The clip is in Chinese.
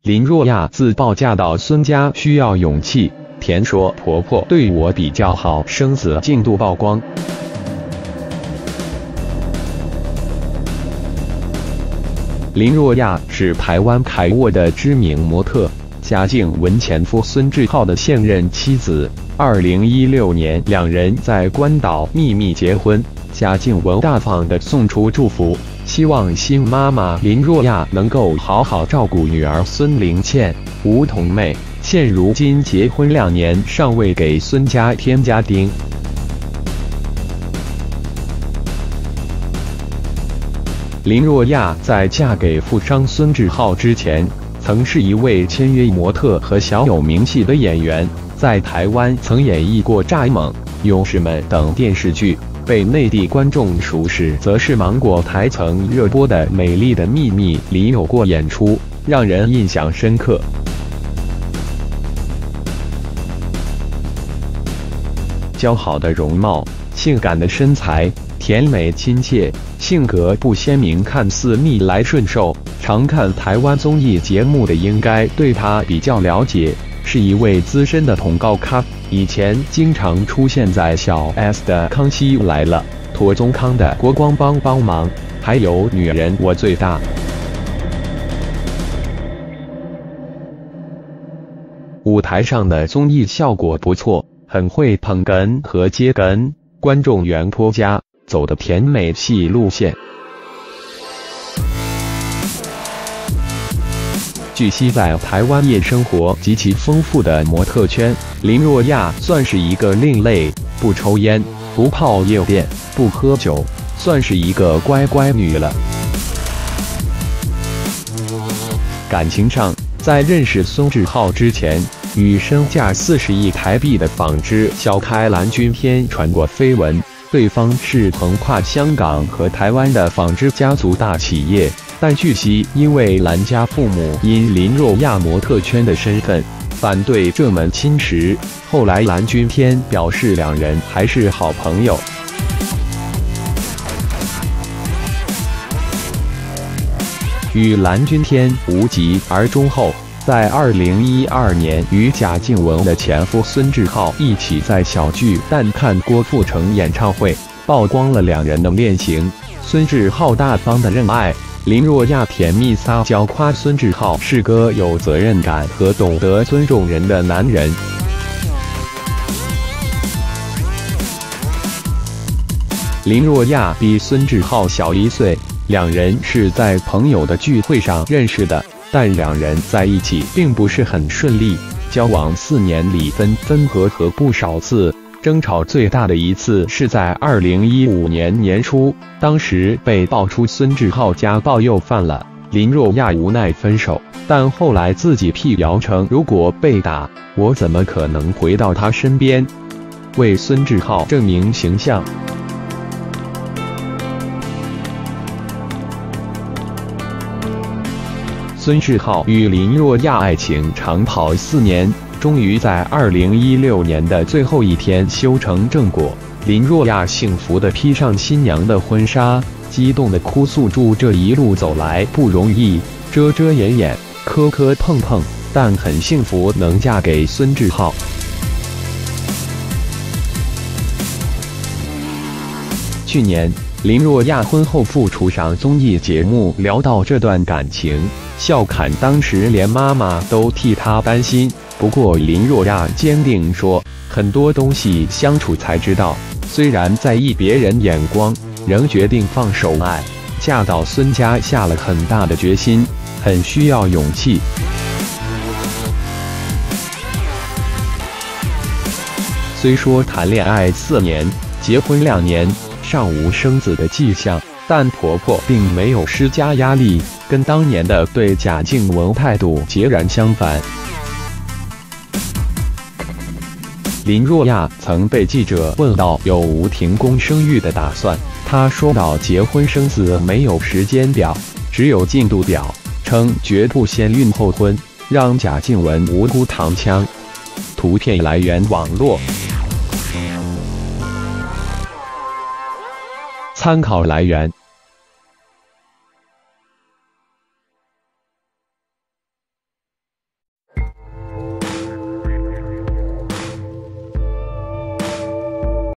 林若亚自报嫁到孙家需要勇气，田说婆婆对我比较好，生子进度曝光。林若亚是台湾凯沃的知名模特，贾静雯前夫孙志浩的现任妻子。2016年，两人在关岛秘密结婚，贾静雯大方地送出祝福，希望新妈妈林若亚能够好好照顾女儿孙玲倩、吴童妹。现如今结婚2年，尚未给孙家添家丁。林若亚在嫁给富商孙志浩之前，曾是一位签约模特和小有名气的演员，在台湾曾演绎过《蚱蜢》《勇士们》等电视剧，被内地观众熟识，则是芒果台曾热播的《美丽的秘密》里有过演出，让人印象深刻。姣好的容貌，性感的身材，甜美亲切，性格不鲜明，看似逆来顺受。常看台湾综艺节目的应该对她比较了解，是一位资深的通告咖，以前经常出现在小 S 的《康熙来了》、妥宗康的《国光帮帮忙》，还有《女人我最大》。舞台上的综艺效果不错，很会捧哏和接哏，观众缘颇佳，走的甜美戏路线。据悉，在台湾夜生活极其丰富的模特圈，林若亚算是一个另类，不抽烟，不泡夜店，不喝酒，算是一个乖乖女了。感情上，在认识孙志浩之前，与身价40亿台币的纺织小开蓝钧天传过绯闻，对方是横跨香港和台湾的纺织家族大企业。但据悉，因为蓝家父母因林若亚模特圈的身份，反对这门亲事，后来蓝钧天表示两人还是好朋友。与蓝钧天无疾而终后，在2012年与贾静雯的前夫孙志浩一起在小巨蛋看郭富城演唱会，曝光了两人的恋情。孙志浩大方的认爱，林若亚甜蜜撒娇，夸孙志浩是个有责任感和懂得尊重人的男人。林若亚比孙志浩小1岁，两人是在朋友的聚会上认识的，但两人在一起并不是很顺利，交往4年里分合不少次。争吵最大的一次是在2015年年初，当时被爆出孙志浩家暴又犯了，林若亚无奈分手，但后来自己辟谣称，如果被打，我怎么可能回到他身边，为孙志浩证明形象。孙志浩与林若亚爱情长跑4年。终于在2016年的最后一天修成正果，林若亚幸福地披上新娘的婚纱，激动地哭诉住这一路走来不容易，遮遮掩掩，磕磕碰碰，但很幸福能嫁给孙志浩。去年，林若亚婚后复出上综艺节目，聊到这段感情，笑侃当时连妈妈都替她担心。不过林若亚坚定说，很多东西相处才知道，虽然在意别人眼光，仍决定放手爱，嫁到孙家下了很大的决心，很需要勇气。虽说谈恋爱4年，结婚2年，尚无生子的迹象，但婆婆并没有施加压力，跟当年的对贾静雯态度截然相反。林若亚曾被记者问到有无停工生育的打算，她说到结婚生子没有时间表，只有进度表，称绝不先孕后婚，让贾静雯无辜躺枪。图片来源网络，参考来源。